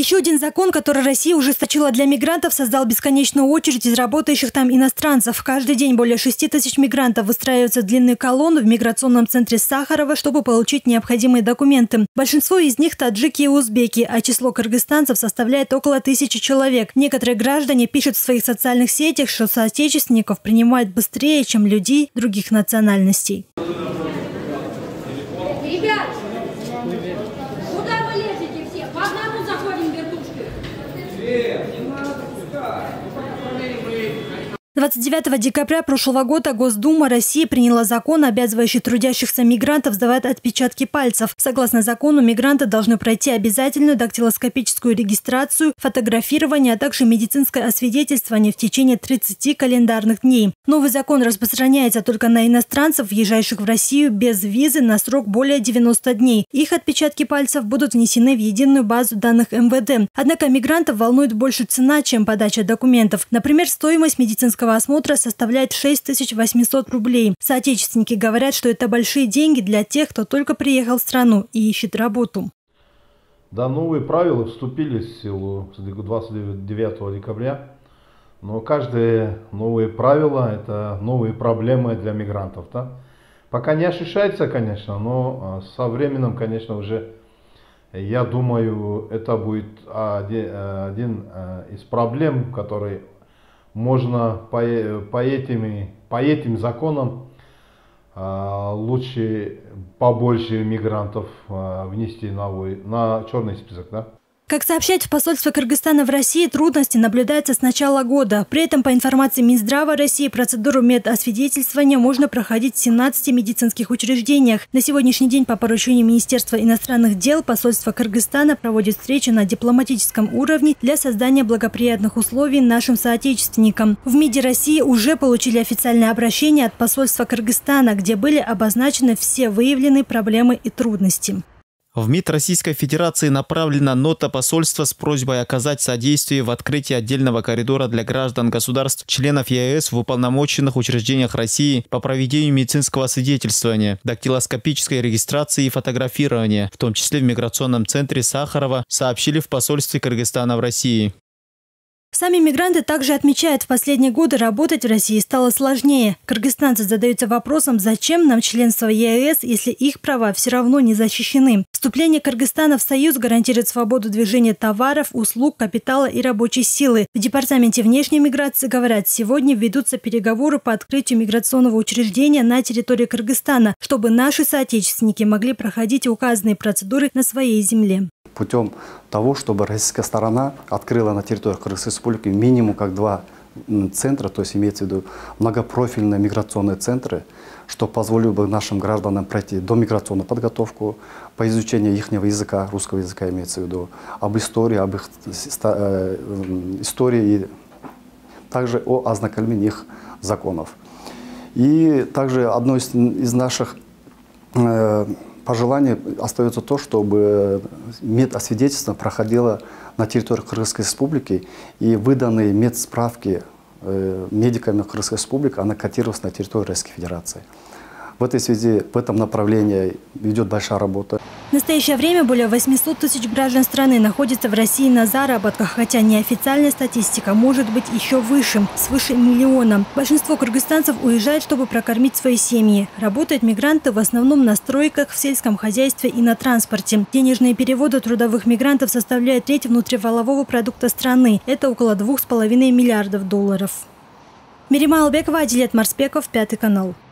Еще один закон, который Россия ужесточила для мигрантов, создал бесконечную очередь из работающих там иностранцев. Каждый день более 6 тысяч мигрантов выстраиваются в длинные колонны в миграционном центре Сахарова, чтобы получить необходимые документы. Большинство из них таджики и узбеки, а число кыргызстанцев составляет около 1000 человек. Некоторые граждане пишут в своих социальных сетях, что соотечественников принимают быстрее, чем людей других национальностей. Ребят, куда вы лезете все? По одному заходим в вертушки. 29 декабря прошлого года Госдума России приняла закон, обязывающий трудящихся мигрантов сдавать отпечатки пальцев. Согласно закону, мигранты должны пройти обязательную дактилоскопическую регистрацию, фотографирование, а также медицинское освидетельствование в течение 30 календарных дней. Новый закон распространяется только на иностранцев, въезжающих в Россию без визы на срок более 90 дней. Их отпечатки пальцев будут внесены в единую базу данных МВД. Однако мигрантов волнует больше цена, чем подача документов. Например, стоимость медицинского осмотра составляет 6800 рублей. Соотечественники говорят, что это большие деньги для тех, кто только приехал в страну и ищет работу. Да, новые правила вступили в силу с 29 декабря. Но каждое новые правило – это новые проблемы для мигрантов. Да? Пока не ощущается, конечно, но со временем, конечно, уже, я думаю, это будет один из проблем, который можно по этим законам лучше побольше мигрантов внести на черный список, да? Как сообщают в посольстве Кыргызстана в России, трудности наблюдаются с начала года. При этом, по информации Минздрава России, процедуру медосвидетельствования можно проходить в 17 медицинских учреждениях. На сегодняшний день по поручению Министерства иностранных дел посольство Кыргызстана проводит встречи на дипломатическом уровне для создания благоприятных условий нашим соотечественникам. В МИДе России уже получили официальное обращение от посольства Кыргызстана, где были обозначены все выявленные проблемы и трудности. В МИД Российской Федерации направлена нота посольства с просьбой оказать содействие в открытии отдельного коридора для граждан государств, членов ЕАЭС в уполномоченных учреждениях России по проведению медицинского свидетельствования, дактилоскопической регистрации и фотографирования, в том числе в миграционном центре Сахарова, сообщили в посольстве Кыргызстана в России. Сами мигранты также отмечают, в последние годы работать в России стало сложнее. Кыргызстанцы задаются вопросом, зачем нам членство в ЕАЭС, если их права все равно не защищены. Вступление Кыргызстана в Союз гарантирует свободу движения товаров, услуг, капитала и рабочей силы. В Департаменте внешней миграции говорят, сегодня ведутся переговоры по открытию миграционного учреждения на территории Кыргызстана, чтобы наши соотечественники могли проходить указанные процедуры на своей земле. Путем того, чтобы российская сторона открыла на территории Кыргызской республики минимум как 2 центра, то есть имеется в виду многопрофильные миграционные центры, что позволило бы нашим гражданам пройти домиграционную подготовку по изучению их языка, русского языка имеется в виду, об истории, об их истории и также о ознакомлении их законов. И также одно из наших пожелание остается то, чтобы медосвидетельство проходило на территории Кыргызской республики, и выданные медсправки медиками Кыргызской республики, она котировалась на территории Российской Федерации. В этой связи, в этом направлении идет большая работа. В настоящее время более 800 тысяч граждан страны находятся в России на заработках, хотя неофициальная статистика может быть еще выше, свыше 1 миллиона. Большинство кыргызстанцев уезжает, чтобы прокормить свои семьи. Работают мигранты в основном на стройках, в сельском хозяйстве и на транспорте. Денежные переводы трудовых мигрантов составляют треть внутривалового продукта страны. Это около $2,5 миллиардов. Мирима Албекова, Адилет Марспеков, 5 канал.